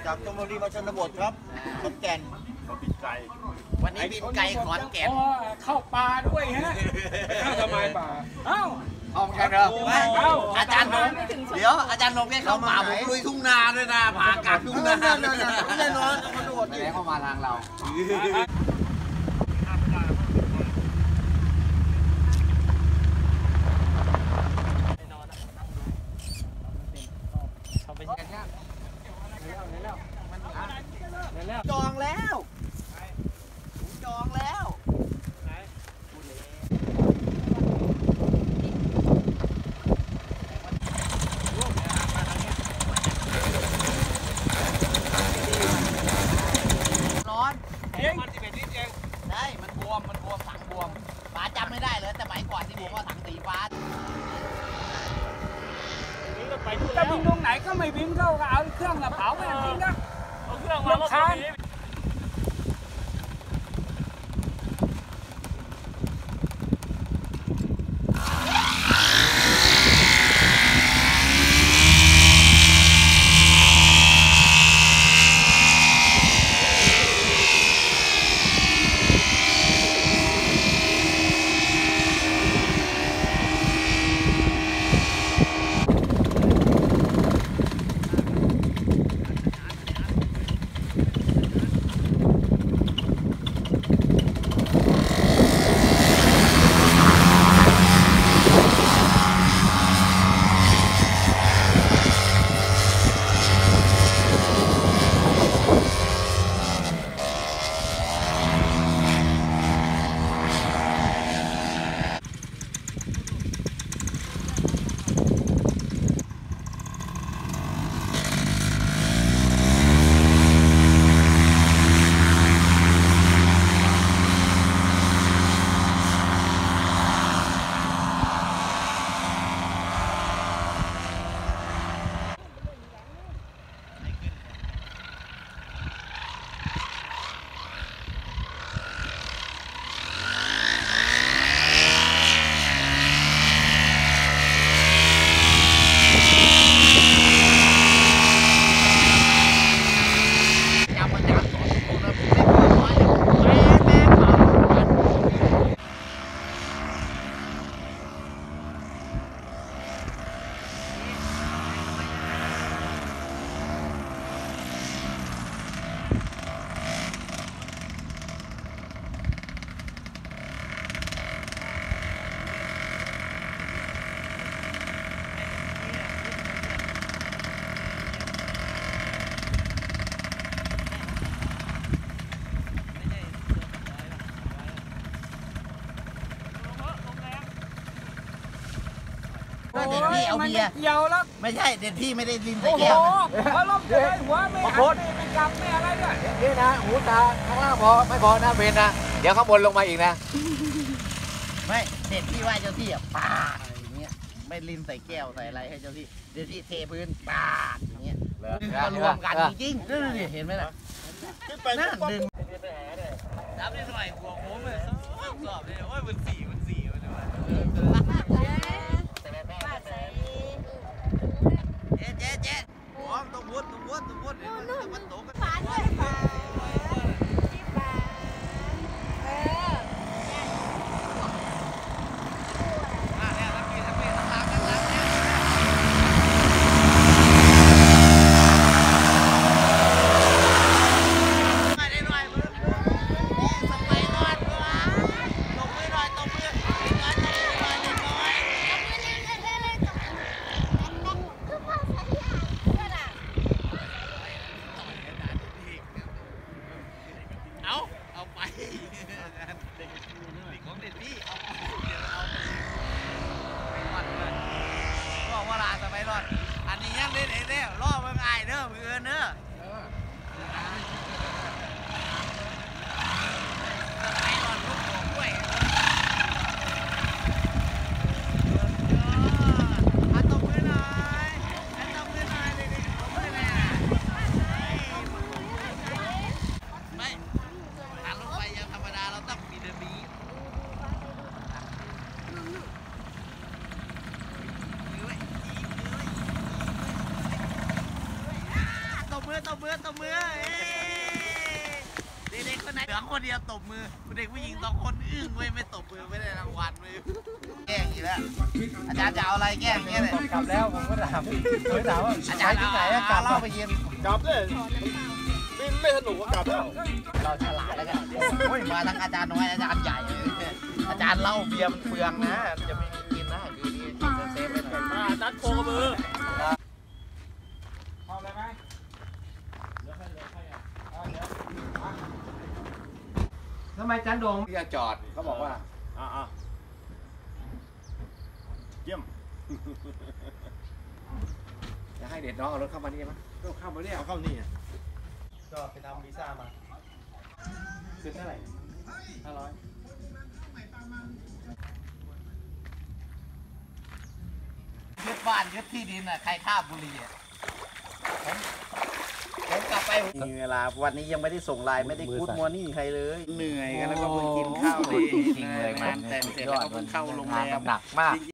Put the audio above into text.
จากชลบุรีมาชนบทครับขอนแก่นบินไกลวันนี้บินไกลขอนแก่นเข้าป่าด้วยฮะเข้าทำไมป่าเอ้าออกกันเหรออาจารย์นงเดี๋ยวอาจารย์นงแค่เข้าป่าผมลุยทุ่งนาด้วยนะผ่ากลางทุ่งนาแน่นอนชนบทนี่เข้ามาทางเราจองแล้วจองแล้วร้อนมัน11 ลิตรเองได้มันบวมถังบวมป๋าจำไม่ได้เลยแต่สมัยก่อนที่ผมว่าถังสีฟ้าจะบินตรงไหนก็ไม่บินเข้าเอาเครื่องกระเป๋าไปบินนะเอาเครื่องมาค้างเด็ดพี่เอาเบียร์เกี่ยวแล้วไม่ใช่เด็ดพี่ไม่ได้ลินใส่แก้วพอลมจะได้หัวไม่หันไม่กำไม่อะไรด้วยนี่นะหูตาข้างล่างพอไม่พอหน้าเบนนะเดี๋ยวข้างบนลงมาอีกนะไม่เด็ดพี่ไหว้เจ้าที่อ่ะป้าอย่างเงี้ยไม่ลินใส่แก้วใส่อะไรให้เจ้าที่เด็ดพี่เทพื้นป้าอย่างเงี้ยดึงมารวมกันจริงๆนี่เห็นไหมล่ะนั่นดึงจับได้หน่อยหัวโค้งเลยสอบเลยโอ้ยมันสี่มันด้วยเจ๊หัวต้องวุ้นเดี๋ยวมันตกกันฝาด้วยฝาที่ฝาเนี่ยทั้งปีทั้งล้างเนี่ยมาได้หน่อยมึงสบายนอนด้วยตบมือหน่อยเอาไปเด็กของเด็ดพี่เอาไปเดี๋ยวเอาไปรอดเลยก็ว่าลาสบายรอดอันนี้ยังเล่นเด้รอดมึงไงเด้อมือเด้อตบมือเด็กๆคนไหนเหลือคนเดียวตบมือเด็กผู้หญิง2 คนอึ้งเว้ยไม่ตบมือไม่ได้รางวัลเว้ยแกล้งอีกแล้วอาจารย์จะเอาอะไรแกล้งเงี้ยเลยกลับแล้วผมก็ถามว่าอาจารย์ที่ไหนกลับเล่าไปเย็นกลับเลยบินไม่สนุกก็กลับแล้วเราฉลาดแล้วกันโอ้ยมาทั้งอาจารย์น้อยอาจารย์ใหญ่อาจารย์เหล้าเบียร์มันเปลืองนะจะไม่มีกินนะคือดีเซฟไปหน่อยมาจัดโคกมือเข้าเลยไหมทำไมจันโดงที่จะจอดเขาบอกว่าเยี่ยมจะให้เด็กน้องเอารถเข้ามานี่ไหมก็เข้ามาเนี่ยเอาเข้านี่ก็ไปทำวีซ่ามาคืนเท่าไหร่500 ยึดบ้านยึดที่ดินอ่ะใครฆ่าบุรีอ่ะผมกลับไปมีเวลาวันนี้ยังไม่ได้ส่งไลน์ไม่ได้กู๊ดมอร์นิ่งใครเลยเหนื่อยกันแล้วก็เพิ่งกินข้าวเลยจริงเลยมันแต่เสร็จแล้วก็เพิ่งเข้าโรงแรมหนักมาก